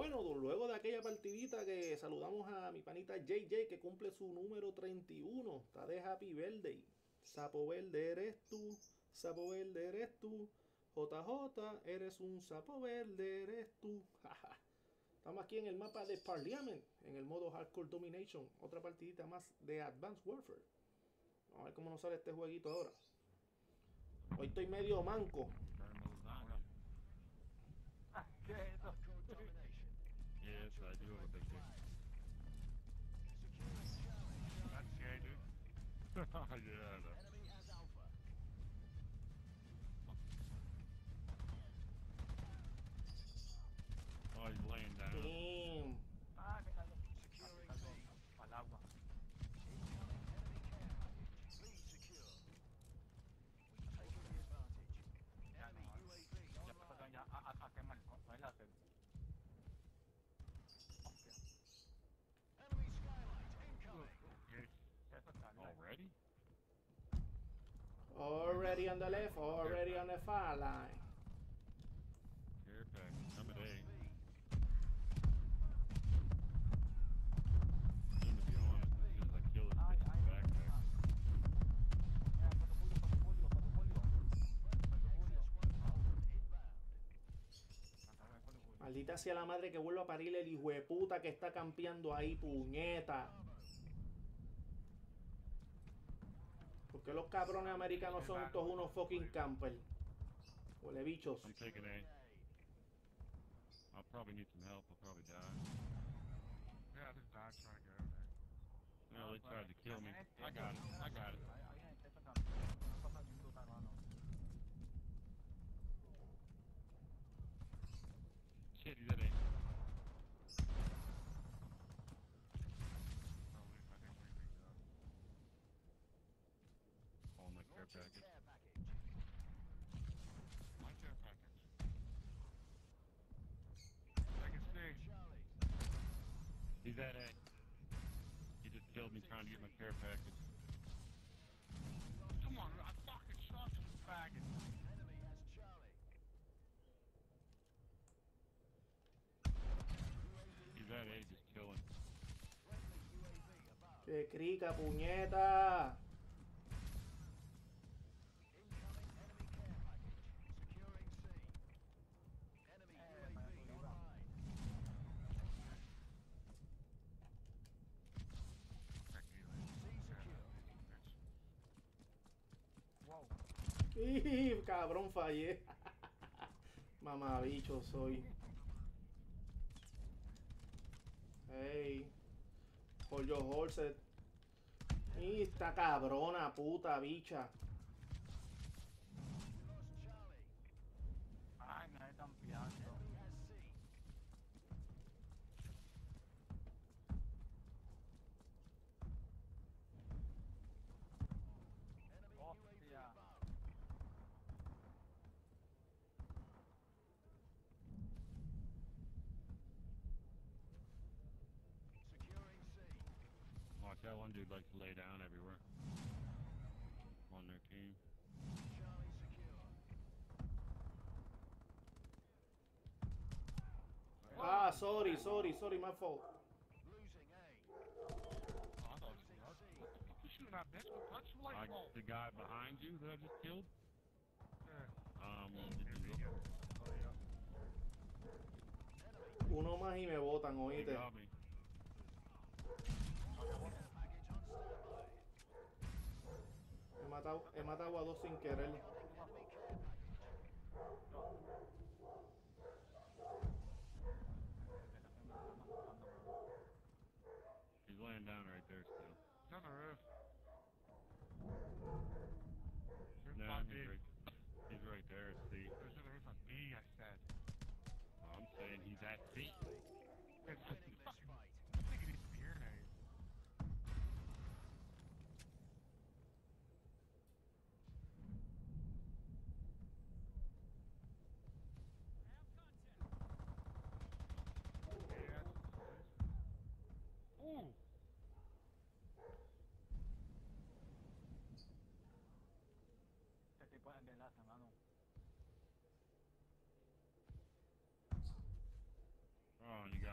Bueno, luego de aquella partidita que saludamos a mi panita JJ que cumple su número 31. Está de Happy Birthday. Sapo verde eres tú. Sapo verde eres tú. JJ, eres un sapo verde, eres tú. Estamos aquí en el mapa de Parliament, en el modo Hardcore Domination. Otra partidita más de Advanced Warfare. Vamos a ver cómo nos sale este jueguito ahora. Hoy estoy medio manco. Yes, I do have a big dick. That's gay, dude. Yeah, I know. Oh, he's laying down. Damn. Ah, me cayó. Al agua. Ya no, ya pasaron ya a quemar con el láser. Hostia. Okay. Eso está bien. Already? Already on the left, already on the far line. Care package. I'm at A. Soon to be honest, as soon as I kill this bitch's backpack. Maldita sea la madre que vuelva a parir el hijo de puta que está campeando ahí, puñeta. Porque los cabrones americanos son todos unos fucking campers. Huele bichos. I'm taking A. I'll probably need some help. I'll probably die. Yeah, this dog's trying to get over there. No, they tried to kill me. I got it. I got it. Shit, he's at A. No, I think we beat up. Oh, my care package. My care package. Second stage. He's at A. He just killed me trying to get my care package. Come on, I fucking shot you, faggot. He's at A just killing. Que crica, puñeta. Wow. Y cabrón, fallé. Mamabicho soy. Hey. Hold your horses. Y esta cabrona, puta bicha. Ay, me están pillando. Hostia. Watch that one dude likes to lay down everywhere. On their team. Ah, sorry, my fault. Oh, I thought it was us. What the fuck you shooting at, bitch? What touch you like? Oh, The guy behind you that I just killed? yeah. Did you look? Oh, yeah. Uno más y me botan, He oíste. got me. He matado a dos sin querer. He's laying down right there still. He's on the roof. Here's No, my he's B. right, he's right there at C. He's on the roof on B, I said. I'm saying he's at C. It's just fucking... I think he needs to be here now. Yeah, ooh! Este tipo de enlace, mano. Oh, and you got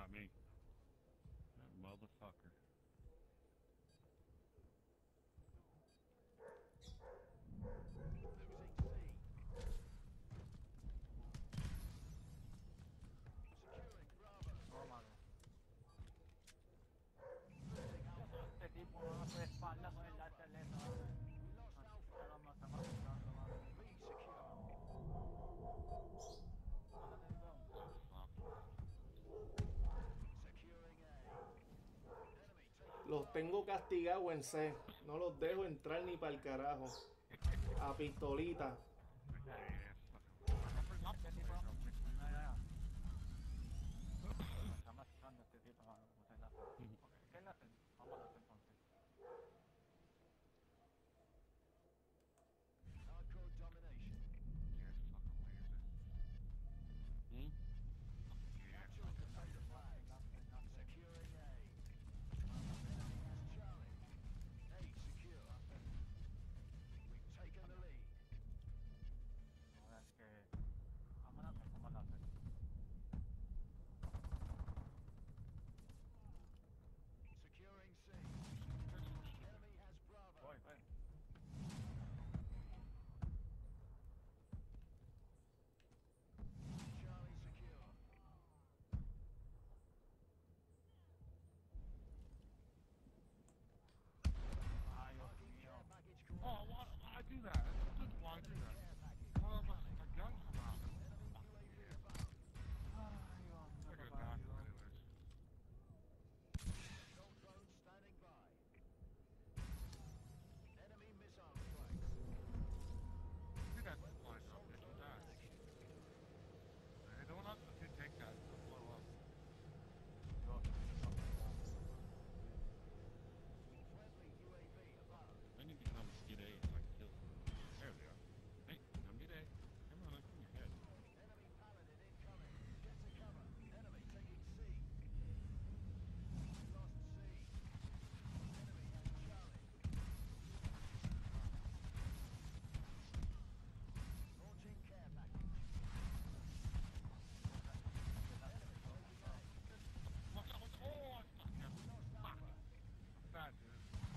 tengo castigado en C. No los dejo entrar ni para el carajo. A pistolita. Hmm? Oh, why do that? Just why do that? Why am I gun come out? Look at that, anyways. Look at that flying up. Look at that. I don't have to take that to blow up. I need to come get A and like kill them. There we are. Hey, come get A. Come on, come your head. Watch out, watch out. Oh, I fucked him. Fuck. Bad, dude.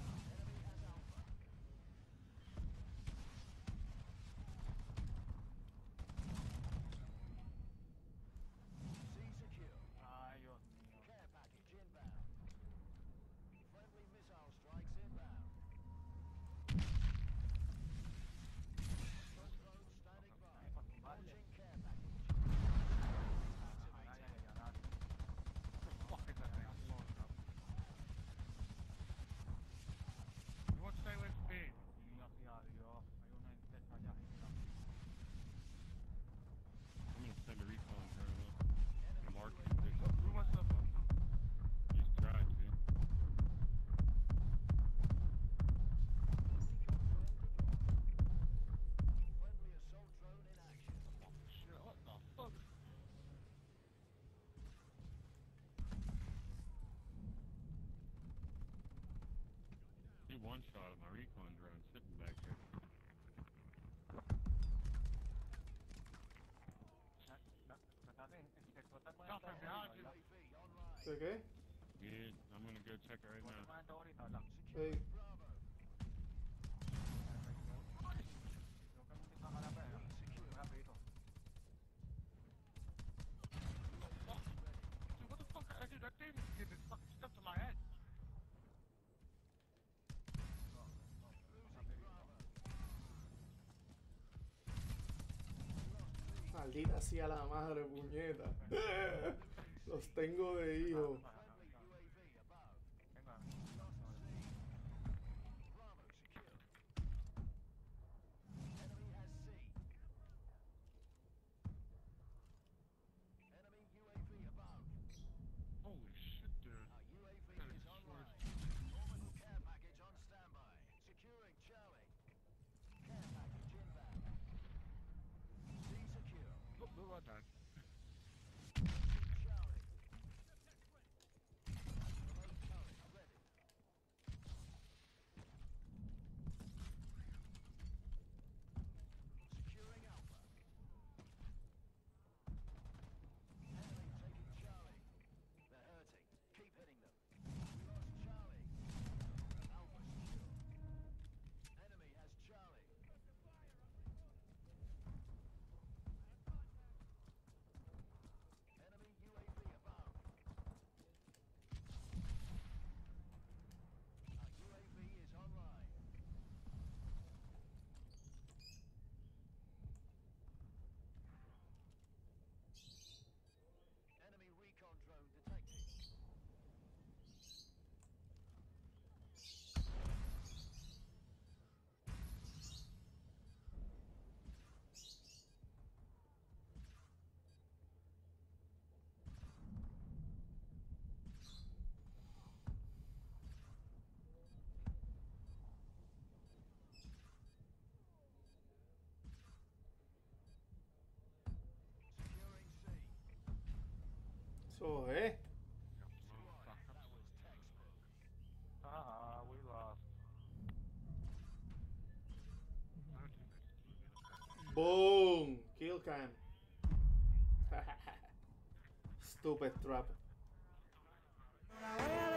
Fuck is that thing blowing up? You want to stay with speed? I'm gonna send a recon drone up. Mark it. Who wants to? Just try to. Oh shit! What the fuck? He one shot at my recon drone sitting back here. Nothing behind you. ¿De qué? Good. I'm gonna go check it right now. Ey, Dude, what the fuck? Dude, that thing did this fucking stuff to my head. maldita sea la madre, puñeta. Los tengo de hijo. Holy shit, dude. That is destroyed. Look, look at that. Coge. Ah, we lost. Boom. Kill cam. Stupid trap.